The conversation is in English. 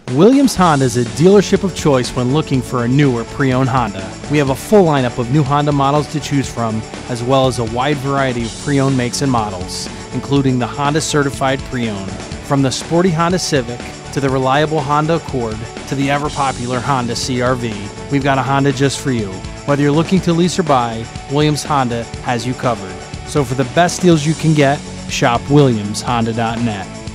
Williams Honda is a dealership of choice when looking for a new or pre-owned Honda. We have a full lineup of new Honda models to choose from, as well as a wide variety of pre-owned makes and models, including the Honda Certified Pre-Owned. From the sporty Honda Civic, to the reliable Honda Accord, to the ever-popular Honda CR-V, we've got a Honda just for you. Whether you're looking to lease or buy, Williams Honda has you covered. So for the best deals you can get, shop WilliamsHonda.net.